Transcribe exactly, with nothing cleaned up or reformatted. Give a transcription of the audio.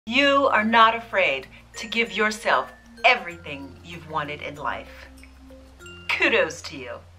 You are not afraid to give yourself everything you've wanted in life. Kudos to you.